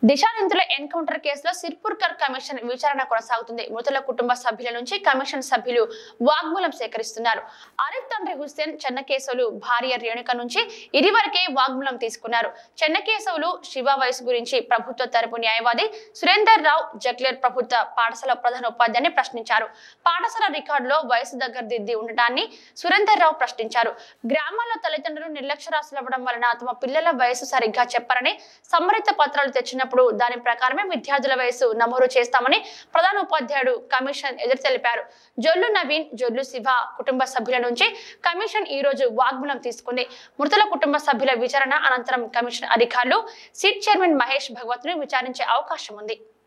దిశానిందుల encounter కేసులో Sirpurkar commission విచారణ కొనసాగుతుంది. మృతుల కుటుంబ సభ్యుల నుంచి కమిషన్ సభ్యులు వాగ్మూలం సేకరిస్తున్నారు. ఆరిఫ్ తండ్రి హుస్సేన్ చెన్నకేశవులు భార్య రేణుక నుంచి ఇదివరకే వాగ్మూలం తీసుకున్నారు. చెన్నకేశవులు శివ వయసు గురించి ప్రభుత్వ తరపు న్యాయవాది సురేందర్ రావు జగ్లేర్ ప్రభుత్వ పాఠశాల ప్రధాన ఉపాధ్యాయుని ప్రశ్నించారు. పాఠశాల రికార్డులో వయసు దగ్గర దిద్ది ఉండటాన్ని సురేందర్ రావు ప్రశ్నించారు. గ్రామాల్లో తల్లిదండ్రులు నిర్లక్ష్యరాశులవ్వడం వలన తమ పిల్లల వయసు సరిగ్గా చెప్పరని సంబంధిత పత్రాలు తెచ్చినప్పుడు దాని ప్రకారమే విద్యార్థుల వయసు నమోదు చేస్తామని ప్రధాన ఉపాధ్యాయుడు కమిషన్ ఎదురు తెలిపారు. జొల్లు నవీన్, జొల్లు శివ కుటుంబ సభ్యుల నుంచి కమిషన్ ఈ రోజు వాగ్మూలం తీసుకుంది. మృతుల కుటుంబ సభ్యుల విచారణ అనంతరం కమిషన్ అధికారులు సీట్ చైర్మన్ మహేష్ భగవత్ ను విచారించే అవకాశం ఉంది.